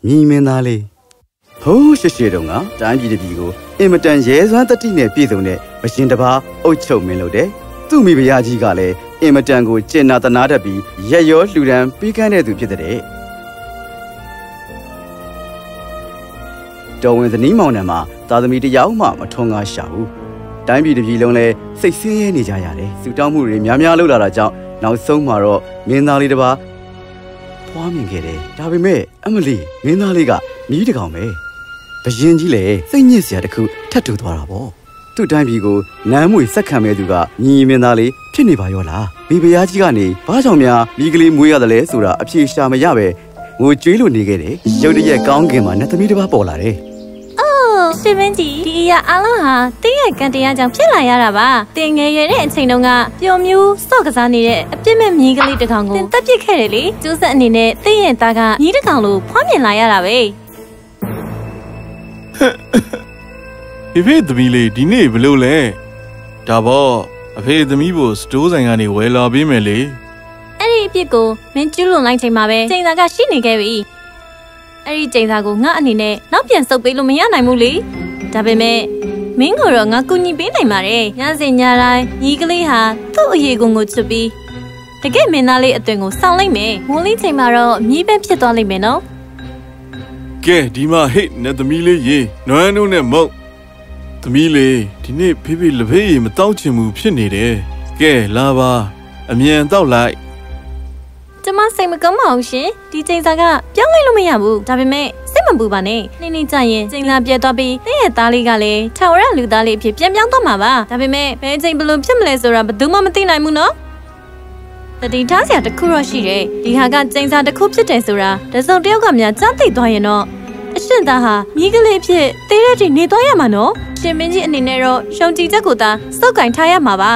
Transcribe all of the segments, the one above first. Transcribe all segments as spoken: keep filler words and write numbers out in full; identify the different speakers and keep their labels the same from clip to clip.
Speaker 1: မြင်းမင်းသားလေးဟိုးရှေ့ရှေ့တုန်းကတိုင်းပြည်တစ်ပြည်ကိုအင်မတန်ရဲစွမ်းတတိနဲ့ပြည့်စုံတဲ့မရှင်တစ်ပါးအုပ်ချုပ်မင်းလို့တဲ့သူ့မိဖုရားကြီးကလည်းအင်မတန်ကိုကျင်နာတနာတတ်ပြီးရက်ရောလှူဒန်းပေးကမ်းတဲ့သူဖြစ်တဲ့တော်ဝင်ဇနီးမောင်နှံမှာသာသမီတယောက်မှမထွန်းကားရှာဘူးတိုင်းပြည်တစ်ပြည်လုံးလဲစိတ်ဆင်းရဲနေကြရတယ်စူတောင်းမှုတွေများများလှုပ်လာတာကြောင့်နောက်ဆုံးမှာတော့မင်းသားလေးတစ်ပါးဖွားမြင်ခဲ့တယ်ဒါပေမဲ့အမလီမင်းသားလေးကမြည်တကောင်ပဲဘရင်ကြီးလည်းစိတ်ညစ်စရာတခုထပ်တူသွားတာပေါ့သူ့တိုင်းပြည်ကိုနမ်းမွေဆက်ခံမဲ့သူကညီမင်းသားလေးဖြစ်နေပါရောလားမိဖုရားကြီးကနေဘာကြောင့်များမိကလေးမွေးရတယ်လဲဆိုတာအဖြေရှာမရပဲငိုကြွေးလို့နေခဲ့တယ်ရုတ်တရက်ကောင်းကင်မှာနတ်သမီးတစ်ပါးပေါ်လာတယ်
Speaker 2: ရှင်မင်းကြီးဒီအရာအလုံးဟာတင်းရဲ့ကန်တရားကြောင့်ဖြစ်လာရတာပါတင်ငယ်ရွယ်တဲ့အချိန်တုန်းကပျော်မျိုးစော့ကစားနေတဲ့အပြစ်မဲ့မြင်းကလေးတစ်ကောင်ကိုတင်တက်ပစ်ခဲ့တယ်လေကျိုးဆက်အနေနဲ့တင်းရဲ့သားကမြင်းတစ်ကောင်လိုဖွားမြင်လာရတာပဲ
Speaker 3: အဖေသမီးလေးဒီနေ့ဘလို့လဲဒါပေါ့အဖေသမီးကိုစတိုးဆိုင်ကနေဝယ်လာပေးမယ်လေ
Speaker 2: အဲ့ဒီအပြစ်ကိုမင်းကျူးလွန်လိုက်ချိန်မှာပဲချိန်သားကရှိနေခဲ့ပြီအဲ့ဒီချိန်သားကိုငါအနေနဲ့နောက်ပြန်ဆုပ်ပေးလို့မရနိုင်ဘူးလေဒါပေမဲ့မင်းကိုတော့ငါကူညီပေးနိုင်ပါတယ်ညစဉ်ညတိုင်းညီကလေးဟာသူ့အရေးကိုငိုချစ်ပြီးတကယ်မင်းသားလေးအသွင်ကိုစောင့်လိုက်မယ်မိုးလေးချိန်မှာတော့မြည်ပဲဖြစ်သွားလိမ့်မယ်နော်
Speaker 3: ကဲဒီမှာဟိတ်နဲ့သမီးလေးရေနွမ်းနုနဲ့မုတ်သမီးလေးဒီနေ့ဖေးဖေးလက်ဖေးရေမတောက်ချင်ဘူးဖြစ်နေတယ်ကဲလာပါအမြန်တောက်လိုက်
Speaker 2: ကျမစိတ်မကောင်းပါဘူးရှင်ဒီချိန်စာကပြောင်းလဲလို့မရဘူးဒါပေမဲ့စိတ်မပူပါနဲ့နေ့နေ့ကျရင်ချိန်စာပြတ်သွားပြီးတဲ့ရဲ့သားလေးကလည်းထောင်ရလူသားလေးအဖြစ်ပြန်ပြောင်းသွားမှာပါဒါပေမဲ့ဘယ်ချိန်ဘလို့ဖြစ်မလဲဆိုတာဘယ်သူမှမသိနိုင်ဘူးနော်တတိထားစရာတစ်ခုတော့ရှိတယ်ဒီဟာကချိန်စာတစ်ခုဖြစ်တယ်ဆိုတာတစုံတစ်ယောက်ကများကြားသိသွားရင်တော့အရှင်သားဟာမိကလေးဖြစ်သေးတဲ့ချိန်နေသွားရမှာနော်ရှင်မင်းကြီးအနေနဲ့တော့ရှုံကြည်ချက်ကိုသာစုပ်ကင်ထားရမှာပါ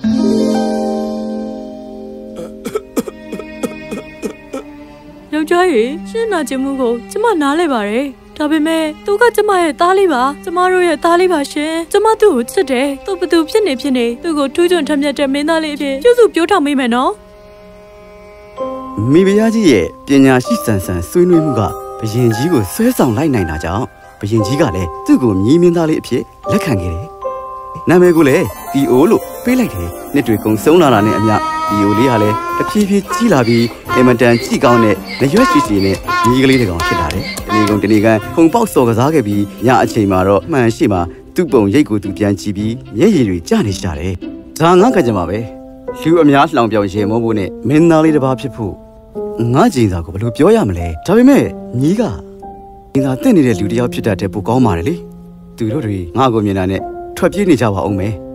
Speaker 4: ယောက်ျားရေရှင်းနာကျင်မှုကိုကျမနားလဲပါတယ်ဒါပေမဲ့သူကကျမရဲ့သားလေးပါကျမတို့ရဲ့သားလေးပါရှင်ကျမသူ့ကိုချစ်တယ်သူဘသူဖြစ်နေဖြစ်နေသူ့ကိုထူးချွန်ထမြက်တဲ့မင်းသားလေးဖြစ်ပြုစုပြောထောင်မိမယ်နော်
Speaker 1: မိဖုရားကြီးရဲ့ပညာရှိဆန်ဆန်ဆွေးနွေးမှုကဘရင်ကြီးကိုဆွဲဆောင်လိုက်နိုင်တာကြောင့်ဘရင်ကြီးကလည်းသူ့ကိုမြည်မင်းသားလေးအဖြစ်လက်ခံခဲ့တယ်နာမည်ကိုလည်းတီအိုလို့ပေးလိုက်တယ်နှစ်တွေကုန်ဆုံးလာတာနဲ့အမျှဒီယိုလေးဟာလည်းတဖြည်းဖြည်းကြီးလာပြီးအင်မတန်ကြည့်ကောင်းတဲ့နရွက်ရှိရှိနဲ့ညီကလေးတစ်ကောင်ဖြစ်လာတယ်။တနေ့ကုန်တနေ့ကန်ခုံပေါက်စော်ကစားခဲ့ပြီးညအချိန်မှာတော့မှန်ရှိမှသူ့ပုံရိတ်ကိုသူပြန်ကြည့်ပြီးမျက်ရည်တွေကျနေကြတယ်။ဒါငါကကြမှာပဲ။လူအများလှောင်ပြောင်ရေမောဖို့နဲ့မင်းသားလေးတစ်ပါးဖြစ်ဖို့ငါကြင်သာကိုဘယ်လိုပြောရမလဲ။ဒါပေမဲ့ညီကကြင်သာတင့်နေတဲ့လူတစ်ယောက်ဖြစ်တတ်တဲ့ပိုကောင်းပါတယ်လေ။သူတို့တွေငါ့ကိုမြင်တာနဲ့ထွက်ပြေးနေကြပါအောင်မယ်။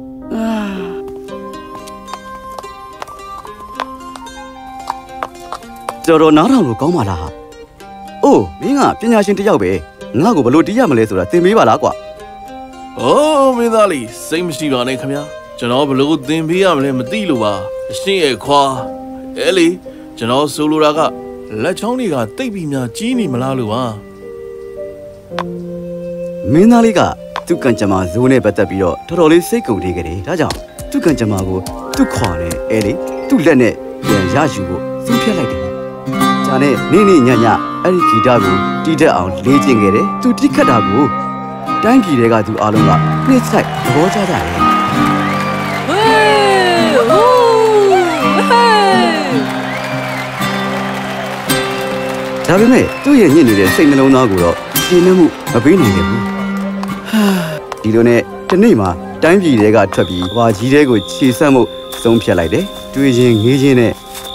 Speaker 1: တော်တော်နားထောင်လို့ကောင်းပါလား။အိုးမင်းကပညာရှင်တစ်ယောက်ပဲငါ့ကိုဘယ်လိုတီးရမလဲဆိုတာသင်ပေးပါလားကွာ
Speaker 3: ။အိုးမင်းသားလေးစိတ်မရှိပါနဲ့ခင်ဗျာ။ကျွန်တော်ဘယ်လိုသင်ပေးရမလဲမသိလို့ပါ။အရှင်းရဲ့ခွာအဲလေကျွန်တော်ဆိုလိုတာကလက်ချောင်းတွေကတိတ်ပြီးများကြီးနေမလားလို့ပါ
Speaker 1: ။မင်းသားလေးကသူ့ကံကြမ္မာဇိုးနဲ့ပတ်သက်ပြီးတော့တော်တော်လေးစိတ်ကုန်နေကြတယ်။ဒါကြောင့်သူ့ကံကြမ္မာကိုသူ့ခွာနဲ့အဲလေသူ့လက်နဲ့ပြန်ရယူဖို့သူ့ဖြတ်လိုက်တယ်။ဒါနဲ့နေ့နေ့ညညအဲ့ဒီဂီတကိုတီးတတ်အောင်လေ့ကျင့်ခဲ့တယ်။သူတီးခတ်တာကိုတိုင်းပြည်တွေကသူအားလုံးကနှိမ့်ဆိုင်သဘောကျကြတယ်။ဟေးဟိုးဟေးဒါပေမဲ့သူ့ရဲ့ညစ်နေတဲ့စိတ်နှလုံးသားကိုတော့ရှင်းနှမှုမပေးနိုင်ခဲ့ဘူး။ဟာဒီလိုနဲ့တနေ့မှာတိုင်းပြည်တွေကထွက်ပြီးဘာကြီးတွေကိုခြေဆက်မှုဆုံးဖြတ်လိုက်တယ်။တွေ့ရင်ငေးချင်းနဲ့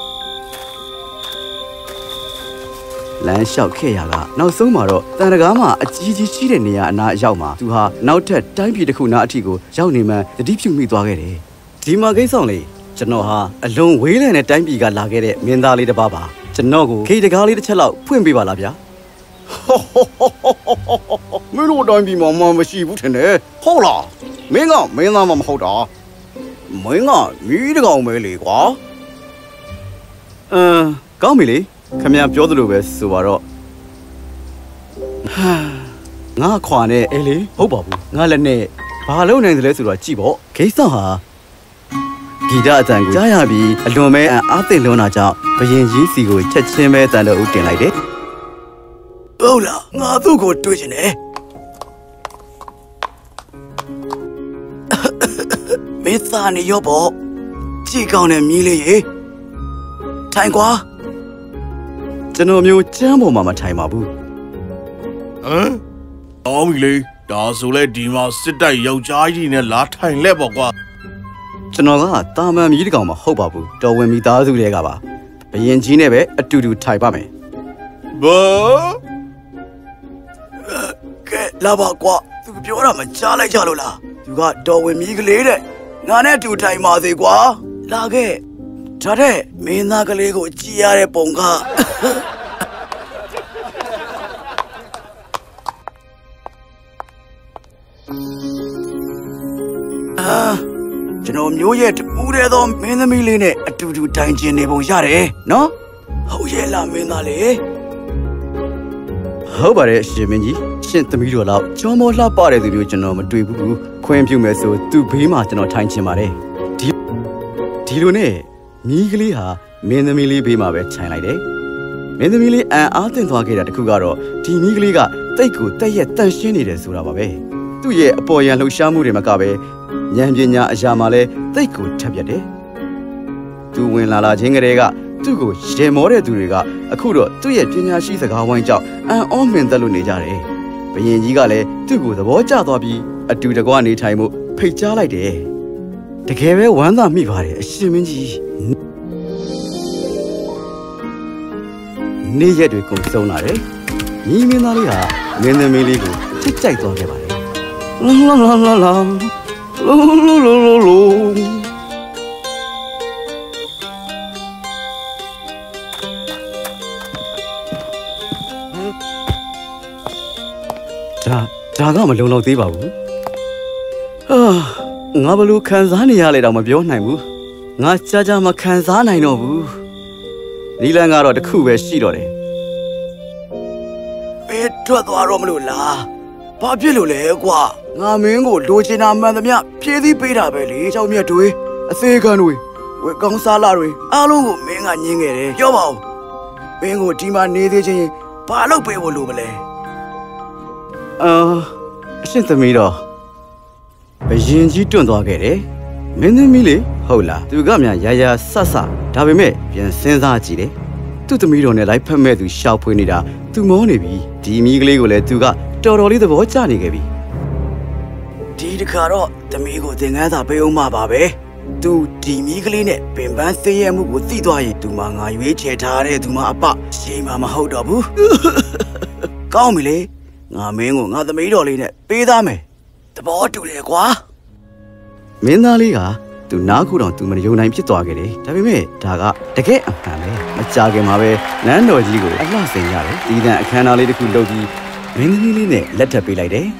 Speaker 1: လမ်းလျှောက်ခဲ့ရကနောက်ဆုံးမှာတော့တန်တကားမှာအကြီးကြီးရှိတဲ့နေရာအနားအရောက်မှာသူဟာနောက်ထပ်တိုင်းပြည်တစ်ခုနားအထိကိုရောက်နေမှတတိပြုမိသွားခဲ့တယ်။ဒီမှာကိစ္စလေးကျွန်တော်ဟာအလွန်ဝေးလံတဲ့တိုင်းပြည်ကလာခဲ့တဲ့မင်းသားလေးတစ်ပါးပါကျွန်တော်ကိုခေတကားလေးတစ်ချက်လောက်ဖွင့်ပေးပါလားဗျာ
Speaker 5: မင်းတို့တိုင်းပြည်မှာမှမရှိဘူးထင်တယ်ဟုတ်လားမင်းကမင်းသားမှမဟုတ်တာမင်းကမီးတကောင်ပဲလေကွာ
Speaker 1: အမ်ကောင်းပြီလေခင်ဗျာပြောသလိုပဲဆိုပါတော့ဟာငါခွာနဲ့အေးလေဟုတ်ပါဘူးငါလည်းနဲ့ဘာလုပ်နိုင်သလဲဆိုတော့ကြည့်ပေါ့ဂိတ်ဆော့ဟာဂီတအတန်ကိုကြားရပြီးအလွန်ပဲအားသိလွန်းတာကြောင့်ဘရင်ကြီးစီကိုချက်ချင်းပဲတန်တော်ဦးတင်လိုက်တယ်
Speaker 5: ဟုတ်လားငါသူ့ကိုတွေ့ချင်တယ်မင်းသားနေရောပေါ့ကြည့်ကောင်းတဲ့မြည်လေးရေထိုင်ကွာ
Speaker 1: ကျွန်တော်မျိုးကျမ်းပေါ်မှာမထိုင်ပါဘူး
Speaker 3: ဟမ်အော်မီလေးဒါဆိုလဲဒီမှာစစ်တိုက်ယောက်ျားကြီးနဲ့လာထိုင်လက်ပေါ့ကွာ
Speaker 1: ကျွန်တော်ကတာမန်မြည်တကောင်မဟုတ်ပါဘူးတော်ဝင်မိသားစုတွေကပါဘယင်ကြီးနဲ့ပဲအတူတူထိုင်ပါမယ်
Speaker 3: ဘာ
Speaker 5: ကဲလာပါကွာသူပြောတာမကြားလိုက်ကြလို့လားသူကတော်ဝင်မြည်ကလေးတဲ့ငါနဲ့အတူထိုင်ပါစေကွာလာခဲ့ဒါတဲ့မင်းသားကလေးကိုကြည်ရတဲ့ပုံကအာကျွန်တော်မျိုးရဲ့တူတဲ့သောမင်းသမီးလေးနဲ့အတူတူတိုင်ကျင်နေပုံရတယ်နော်ဟုတ်ရဲ့လားမင်းသားလေး
Speaker 1: ဟုတ်ပါတယ်ရှင်မင်းကြီးရှင်သမီးတော်လောက်ကျော်မောလှပတဲ့သူမျိုးကျွန်တော်မတွေ့ဘူးခွင့်ပြုမယ်ဆိုသူ့ဘေးမှာကျွန်တော်ထိုင်ချင်ပါတယ်ဒီဒီလိုနဲ့မြီးကလေးဟာမင်းသမီးလေးဘေးမှာပဲခြိုင်လိုက်တယ်မင်းသမီးလေးအံအားသင့်သွားခဲ့တာတခုကတော့ဒီမြီးကလေးကတိတ်ကိုတက်ရက်တန့်ရှင်းနေတယ်ဆိုတာပါပဲသူ့ရဲ့အပေါ်ယံလှုပ်ရှားမှုတွေမကပဲဉာဏ်ပညာအရာမှာလည်းတိတ်ကိုထက်ပြတ်တယ်သူဝင်လာလာခြင်းကလေးကသူ့ကိုရေမောတဲ့သူတွေကအခုတော့သူ့ရဲ့ပညာရှိစကားဝိုင်းကြောင့်အံ့ဩမင်သက်လို့နေကြတယ်ဘယင်ကြီးကလည်းသူ့ကိုသဘောကျသွားပြီးအတူတကွနေထိုင်မှုဖိတ်ကြားလိုက်တယ်တကယ်ပဲဝမ်းသာမိပါတယ်အရှင်မင်းကြီးနေ့ရက်တွေကုန်ဆုံးလာတယ်ညီမင်းသားလေးဟာမင်းသမီးလေးကိုချစ်ကြိုက်သွားခဲ့ပါတယ်လာလာလာလာလာလိုလိုလိုလိုလိုဒါဒါကမလုံလောက်သေးပါဘူးဟာငါဘလို့ခံစားနေရလဲတော့မပြောနိုင်ဘူးငါကြာကြာမခံစားနိုင်တော့ဘူးနီလန်ကတော့တခုပဲရှိတော့တယ်
Speaker 5: ဘယ်ထွက်သွားတော့မလို့လားဘာဖြစ်လို့လဲကွာငါမင်းကိုလိုချင်တာမှန်သမျှဖြည့်ဆည်းပေးတာပဲလေเจ้าမြတ်တွေအသေးခံတွေဝေကောင်းစားလာတွေအားလုံးကိုမင်းကညင်းခဲ့တယ်ပြောပါဦးမင်းကိုဒီမှာနေသေးချင်းဘာလုပ်ပေးဖို့လိုမလဲ
Speaker 1: အာအရှင်သမီးတော်ဘယင်ကြီးတွန့်သွားခဲ့တယ်မင်းသမီးလေဟုတ်လားသူကမြန်ရာရာဆဆဒါပေမဲ့ပြန်စဉ်းစားကြည့်တယ်သူ့သမီးတော်နဲ့လိုက်ဖက်မဲ့သူရှောက်ဖွေးနေတာသူမောနေပြီဒီမီးကလေးကိုလည်းသူကတော်တော်လေးသဘောကျနေခဲ့ပြီ
Speaker 5: ဒီတခါတော့သမီးကိုသင်ခန်းစာပေးအောင်မှာပါပဲသူဒီမီးကလေးနဲ့ပင်ပန်းသေးရမှုကိုသိသွားရင်သူမငါရွေးချယ်ထားတဲ့သူမအပရှိမှမဟုတ်တော့ဘူးကောင်းပြီလေငါမင်းကိုငါသမီးတော်လေးနဲ့ပေးသားမယ်သဘောတူတယ်ကွာ
Speaker 1: မင်းသားလေးကသူနားခုတော့သူမယုံနိုင်ဖြစ်သွားခဲ့တယ်ဒါပေမဲ့ဒါကတကယ်အမှန်ပဲမကြခင်မှာပဲနန်းတော်ကြီးကိုအလှဆင်ရတယ်ဒီတန်အခမ်းအနားလေးတစ်ခုလုပ်ပြီးမင်းသမီးလေးနဲ့လက်ထပ်ပေးလိုက်တယ်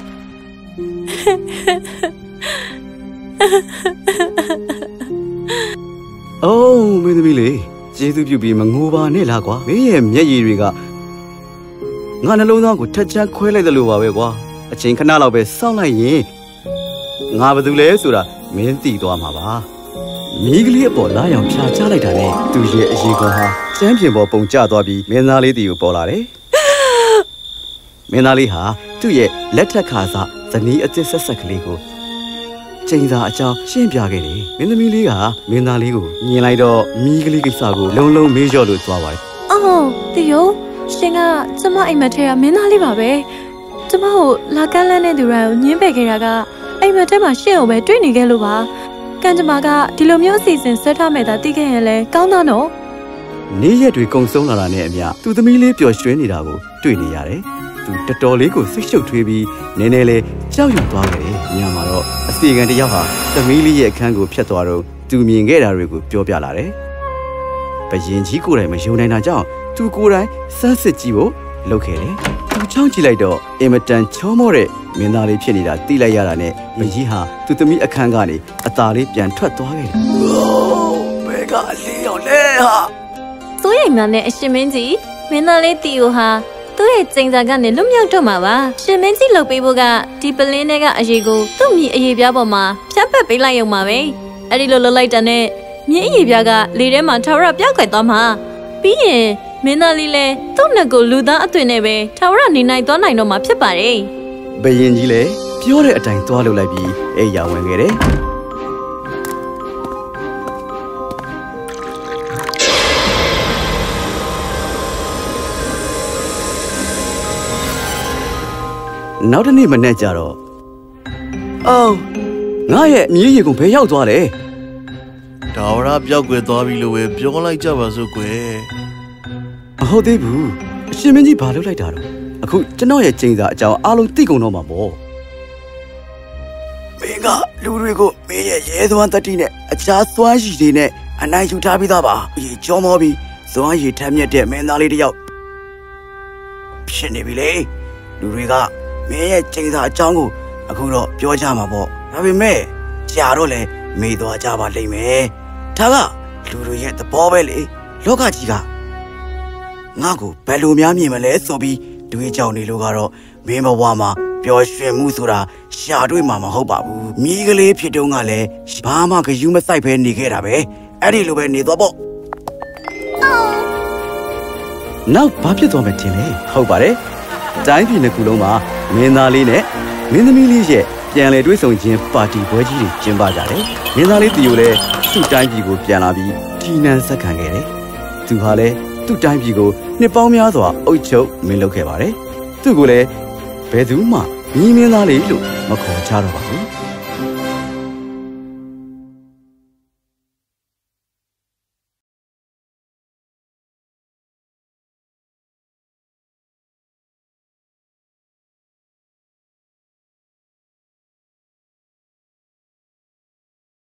Speaker 1: အိုးမင်းသမီးလေးကျေးဇူးပြုပြီးမငိုပါနဲ့လားကွာမင်းရဲ့မျက်ရည်တွေကငါနှလုံးသားကိုထက်ချမ်းခွဲလိုက်တယ်လို့ပါပဲကွာအချိန်ခဏလောက်ပဲစောင့်လိုက်ရင်ငါဘာလုပ်လဲဆိုတာမင်းသိသွားမှာပါမီးကလေးအပေါ်လာရောင်ဖြာချလိုက်တာနဲ့သူရဲ့အရေးကောင်ဟာကျမ်းပြင်ပေါ်ပုံကျသွားပြီးမင်းသားလေးတီကိုပေါ်လာတယ်မင်းသားလေးဟာသူ့ရဲ့လက်ထက်ခါစားဇနီးအစ်စ်ဆက်ဆက်ကလေးကိုချိန်စာအကြောင်းရှင်းပြခဲ့တယ်မင်းသမီးလေးကမင်းသားလေးကိုမြင်လိုက်တော့မီးကလေးကိစ္စကိုလုံလုံမေးလျော့လို့သွားပါတယ်
Speaker 4: အော်တီယိုရှင်ကကျမအိမ်မက်ထဲကမင်းသားလေးပါပဲကျမကိုလာကန်းလန်းတဲ့သူတွေကိုညှင်းပယ်ခဲ့တာကအိမ်မက်ထဲမှာရှင့်ကိုပဲတွေ့နေခဲ့လို့ပါကံကြမ္မာကဒီလိုမျိုးအစီအစဉ်ဆွဲထားမဲ့တာသိခဲ့ရင်လည်းကောင်းသားနော်
Speaker 1: နေ့ရက်တွေကုန်ဆုံးလာတာနဲ့အမျှသူသမီးလေးပျော်ရွှင်နေတာကိုတွေ့နေရတယ်သူတော်တော်လေးကိုစိတ်ရှုပ်ထွေးပြီးနည်းနည်းလေးကြောက်ရွံ့သွားခဲ့တယ်ညမှာတော့အစီကံတစ်ယောက်ဟာသမီးလေးရဲ့အခန်းကိုဖျက်သွားတော့သူမြင်ခဲ့တာတွေကိုပြောပြလာတယ်ဘယင်ကြီးကိုယ်တိုင်မယုံနိုင်တာကြောင့်သူကိုယ်တိုင်စမ်းစစ်ကြည့်ဖို့လုပ်ခဲ့တယ်သူချောင်းကြည့်လိုက်တော့အင်မတန်ချောမောတဲ့မင်းသားလေးဖြစ်နေတာသိလိုက်ရတာနဲ့ဘကြီးဟာသူသမီးအခန်းကနေအသာလေးပြန်ထွက်သွားခဲ့တယ်
Speaker 5: ဘယ်ကအလေးရောက်လဲဟာ
Speaker 2: စိုးရိမ်မှနဲ့အရှင်မင်းကြီးမင်းသားလေးတီယိုဟာသူ့ရဲ့ကျိန်စာကနေလွတ်မြောက်တော့မှာပါရှင်မင်းကြီးလှုပ်ပေးဖို့ကဒီပလင်းတွေကအရေးကိုသူ့မြေအရေးပြားပေါ်မှာဖြတ်ပတ်ပေးလိုက်ရုံပါပဲအဲ့ဒီလိုလှုပ်လိုက်တဲ့နဲ့မြေအရေးပြားကလေထဲမှာထောက်ရပြောက်ခွဲသွားမှာပြီးရင်မင်းသားလေးလည်းသူ့နှစ်ကိုလူသားအသွင်နဲ့ပဲထာဝရနေနိုင်သွားနိုင်တော့မှာဖြစ်ပါတယ်
Speaker 1: ဘယင်ကြီးလည်းပြောတဲ့အတိုင်းသွားလုပ်လိုက်ပြီးအိယာဝင်ခဲ့တယ်နောက်တစ်နေ့မနေ့ကျတော့အော်ငါရဲ့မြေးရီကိုဘယ်ရောက်သွားလဲ
Speaker 3: ဒါဝရပြောက်ွယ်သွားပြီလို့ပဲပြောလိုက်ကြပါစို့ကွယ်
Speaker 1: မဟုတ်သေးဘူးအရှင်မင်းကြီးဘာလုပ်လိုက်တာတော့အခုကျွန်တော်ရဲ့ကျင်းစာအကြောင်းအားလုံးသိကုန်တော့မှာပေါ့
Speaker 5: မင်းကလူတွေကိုမင်းရဲ့ရဲသွမ်းတတိနဲ့အခြားသွမ်းရည်တွေနဲ့အနိုင်ယူထားပြီးသားပါအေးကြောမောပြီးသွမ်းရည်ထမ်းမြက်တဲ့မင်းသားလေးတစ်ယောက်ဖြစ်နေပြီလေလူတွေကမင်းရဲ့ကျင်းစာအကြောင်းကိုအခုတော့ပြောကြမှာပေါ့ဒါပေမဲ့ကြာတော့လေမေးသွားကြပါလိမ့်မယ်ဒါကလူတွေရဲ့သဘောပဲလေလောကကြီးကငါ့ကိုဘယ်လိုများမြင်မလဲဆိုပြီးတွေးကြောင်နေလို့ကတော့မင်းဘဝမှာပျော်ရွှင်မှုဆိုတာရှာတွေ့မှာမဟုတ်ပါဘူးမိကလေးဖြစ်တုန်းကလည်းဘာမှဂယုမစိုက်ပဲနေခဲ့တာပဲအဲ့ဒီလိုပဲနေသွားပေါ့
Speaker 1: နောက်ဘာဖြစ်သွားမှတင်လဲဟုတ်ပါတယ်တိုင်းပြည်နှစ်ခုလုံးမှာမင်းသားလေးနဲ့မင်းသမီးလေးရဲ့ပြန်လည်တွေ့ဆုံခြင်းပါတီပွဲကြီးတွေကျင်းပကြတယ်မင်းသားလေးတီကိုလည်းသူ့တိုင်းပြည်ကိုပြန်လာပြီးထီနန်းဆက်ခံခဲ့တယ်သူဟာလည်းသူ့တိုင်းပြည်ကိုနှစ်ပေါင်းများစွာအုပ်ချုပ်မင်းလုပ်ခဲ့ပါတယ်သူ့ကိုလည်းဘယ်သူမှညီမင်းသားလေးလို့မခေါ်ကြတော့ပါဘူး